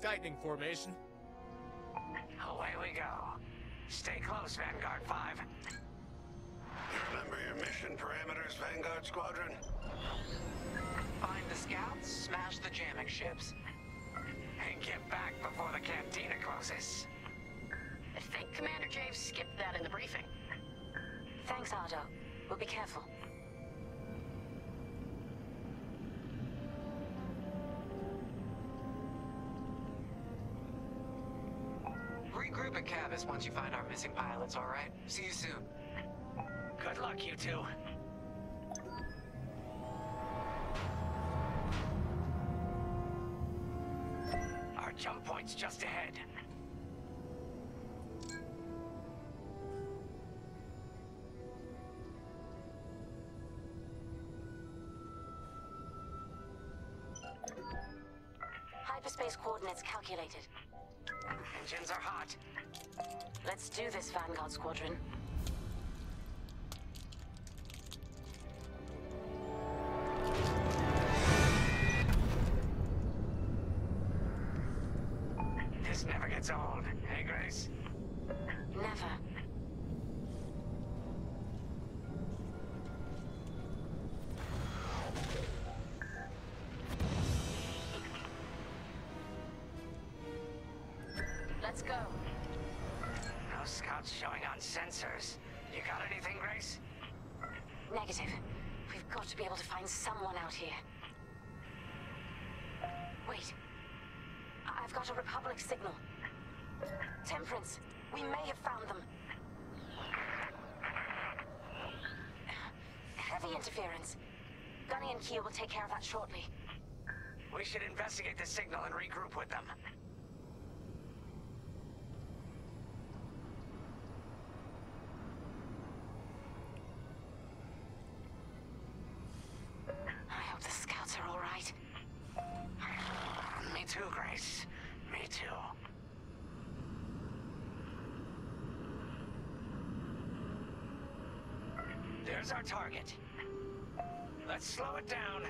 Tightening formation. Away we go. Stay close, Vanguard 5. You remember your mission parameters, Vanguard Squadron? Find the scouts, smash the jamming ships. And get back before the cantina closes. I think Commander Javes skipped that in the briefing. Thanks, Ardo. We'll be careful. Regroup at Cavus once you find our missing pilots, alright? See you soon. Good luck, you two. Our jump point's just ahead. Hyperspace coordinates calculated. Engines are hot. Let's do this, Vanguard Squadron. This never gets old, hey Grace? Never. Let's go. No scouts showing on sensors. You got anything, Grace? Negative. We've got to be able to find someone out here. Wait. I've got a Republic signal. Temperance, we may have found them. Heavy interference. Gunny and Keel will take care of that shortly. We should investigate the signal and regroup with them. I hope the scouts are all right. Me too, Grace. Me too. There's our target. Let's slow it down.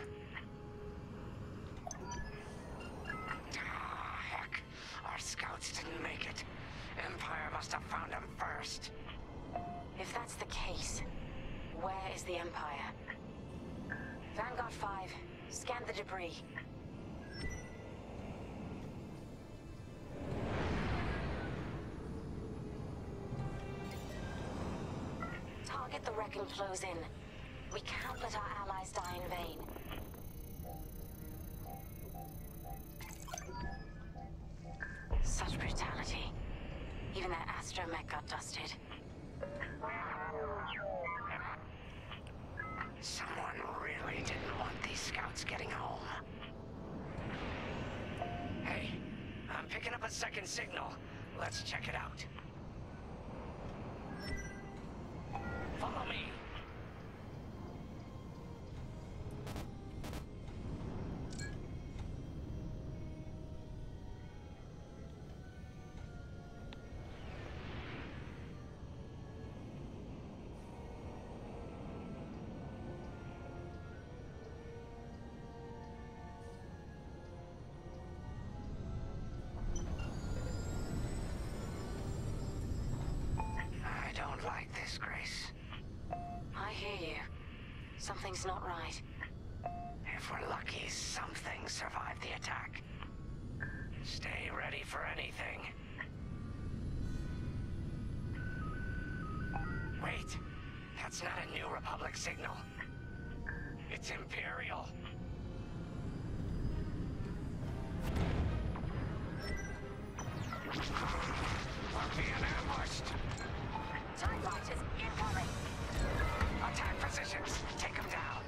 Ah, heck. Our scouts didn't make it. Empire must have found them first. If that's the case, where is the Empire? Vanguard 5, scan the debris. Target the wreck and close in. We can't let our allies die in vain. Such brutality. Even that astromech got dusted. Someone really didn't want these scouts getting home. Hey, I'm picking up a second signal. Let's check it out. Follow me. I don't like this, Grace. I hear you. Something's not right. If we're lucky, something survived the attack. Stay ready for anything. Wait, that's not a New Republic signal. It's Imperial. We're being ambushed. TIE fighters incoming! Attack positions. Take them down.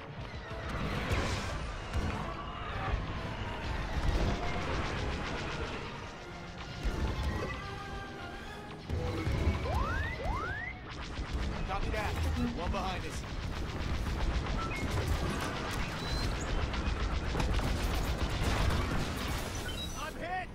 Copy that. One behind us. I'm hit!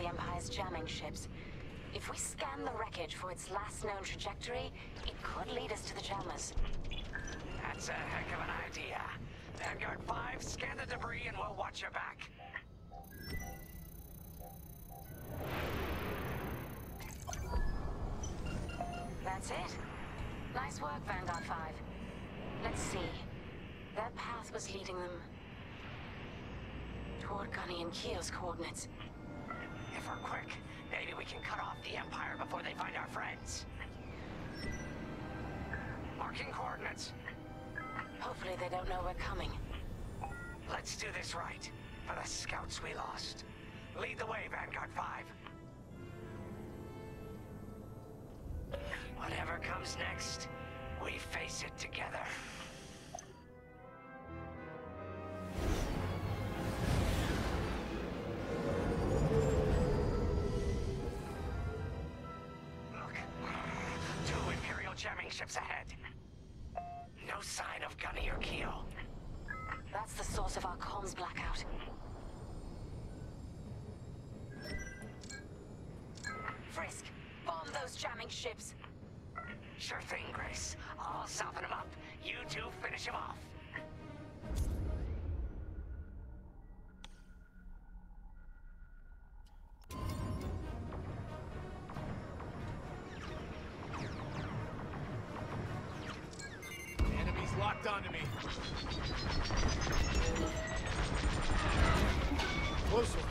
Empire's jamming ships. If we scan the wreckage for its last known trajectory, it could lead us to the jammers. That's a heck of an idea. Vanguard 5, scan the debris and we'll watch your back. That's it. Nice work, Vanguard 5. Let's see. Their path was leading them toward Gunny and Keo's coordinates. If we're quick, maybe we can cut off the Empire before they find our friends. Marking coordinates. Hopefully they don't know we're coming. Let's do this right, for the scouts we lost. Lead the way, Vanguard 5. Whatever comes next, we face it together. Look, 2 Imperial jamming ships ahead. No sign of Gunny or Keo. That's the source of our comms blackout. Frisk, bomb those jamming ships. Sure thing, Grace. I'll soften him up. You two finish him off. Enemies locked onto me. Close one.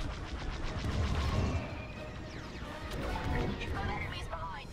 You've got enemies behind.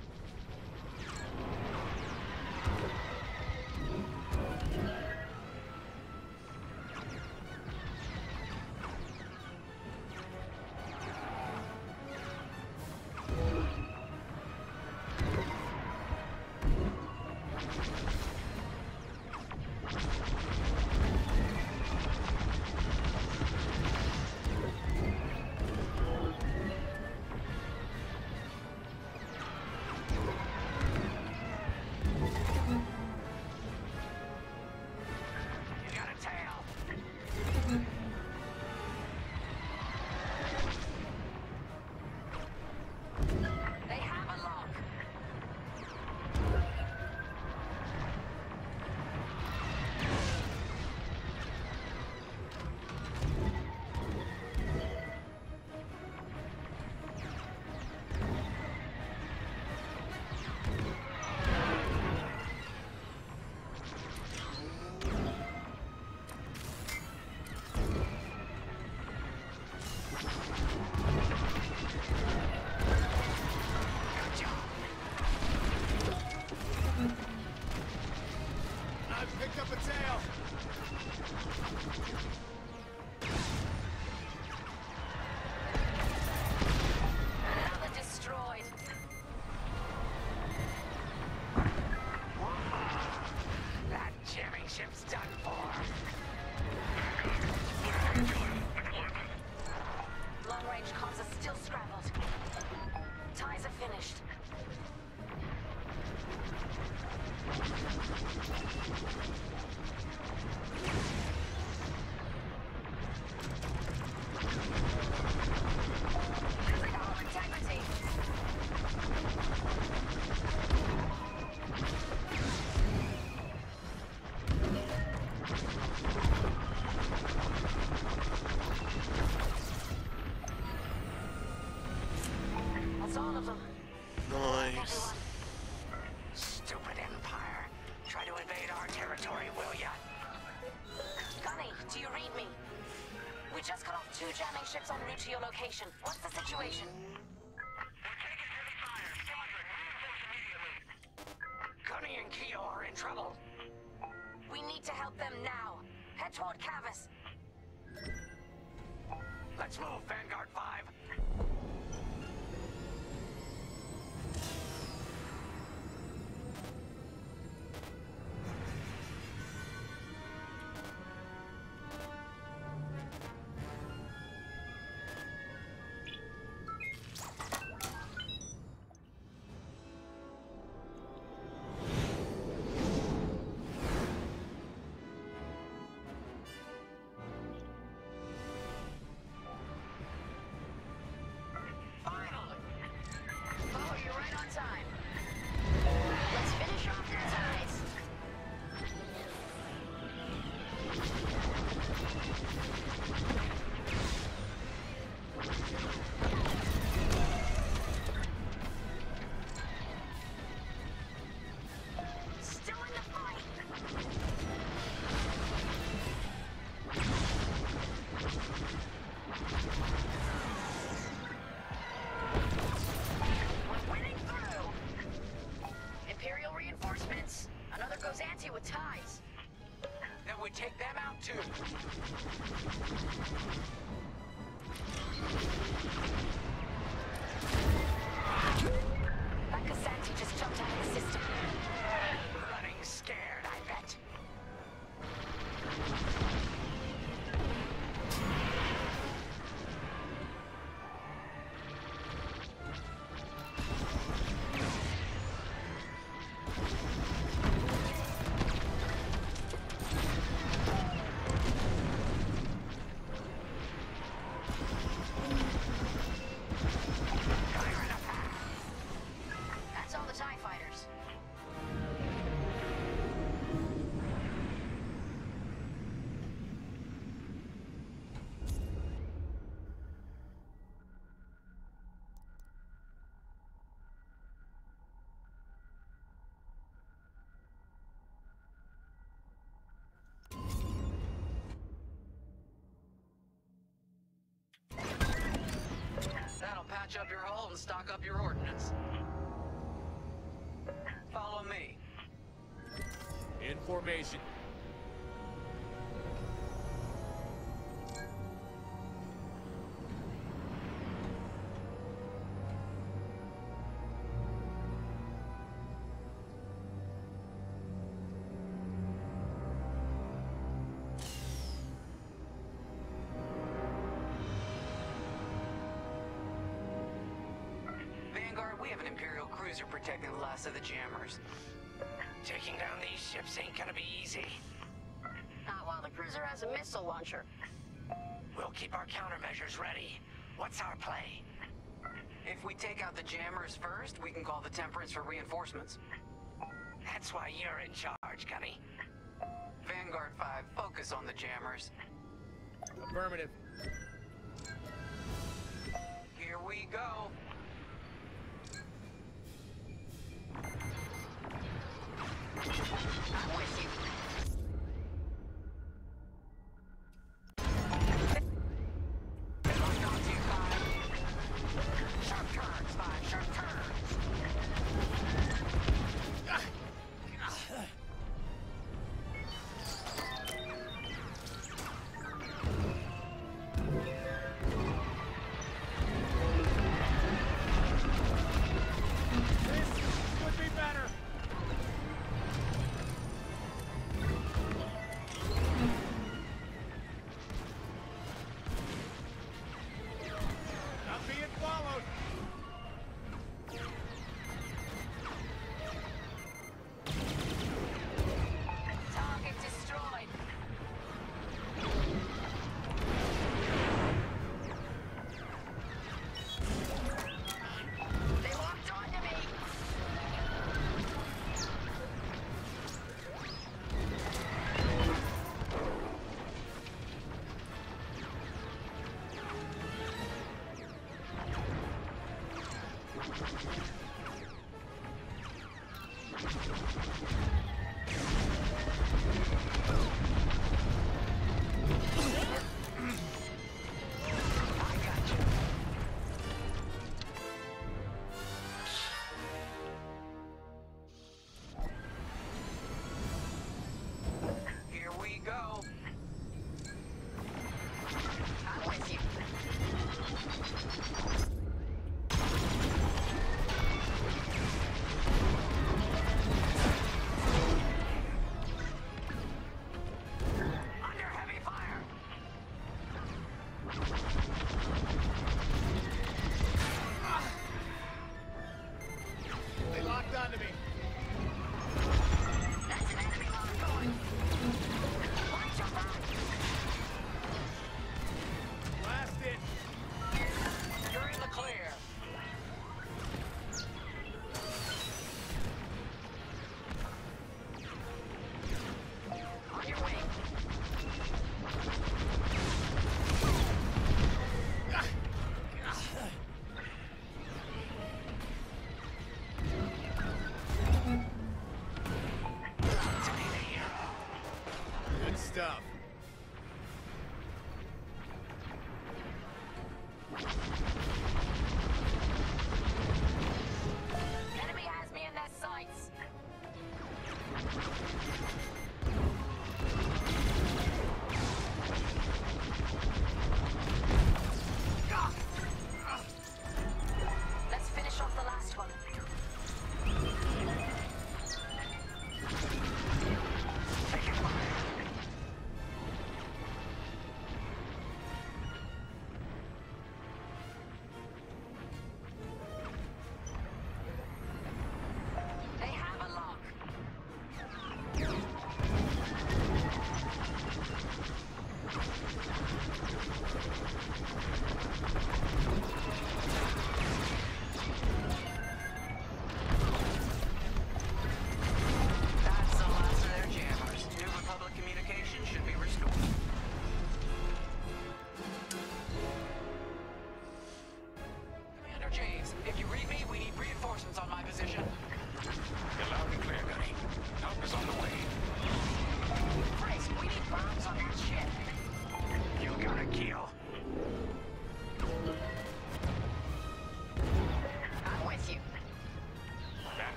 Picked up a tail. Another destroyed. That jamming ship's done for. Long-range comms are still scrambled. Ties are finished. Losing all integrity. That's all of them. Nice. Stupid Empire. Try to invade our territory, will ya? Gunny, do you read me? We just cut off 2 jamming ships en route to your location. What's the situation? Gunny and Keo are in trouble. We need to help them now. Head toward Cavis. Let's move, Vanguard 5. with ties. Then we take them out too. That Cassanti just jumped out of the system. Running scared, I bet. That's all the TIE fighters. That'll patch up your hull and stock up your ordnance. Follow me. In formation. Vanguard, we have an Imperial cruiser protecting the last of the jammers. Taking down these ships ain't gonna be easy. Not while the cruiser has a missile launcher. We'll keep our countermeasures ready. What's our play? If we take out the jammers first, we can call the Temperance for reinforcements. That's why you're in charge, Gunny. Vanguard 5, focus on the jammers. Affirmative. Here we go. I'm with you. Locked onto you, 5. Sharp turns, 5. Sharp turns. This could be better. I'm being followed. Target destroyed. They locked onto me. Here we go. I'm with you. Under heavy fire. They locked onto me. That's an enemy lock on. Watch your back. Blast it. You're in the clear. On your way. Good stuff. Enemy has me in their sights.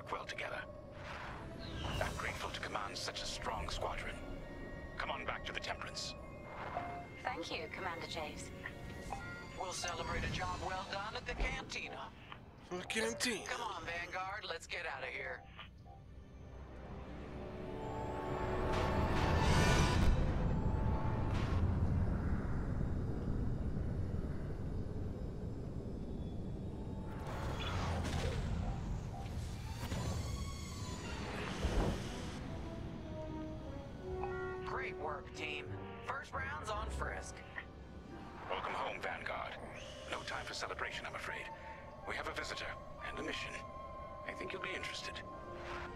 work well together. I'm grateful to command such a strong squadron. Come on back to the Temperance. Thank you, Commander Javes. We'll celebrate a job well done at the cantina. The canteen. Come on, Vanguard, let's get out of here. Great work, team. First round's on Frisk. Welcome home, Vanguard. No time for celebration, I'm afraid. We have a visitor and a mission. I think you'll be interested.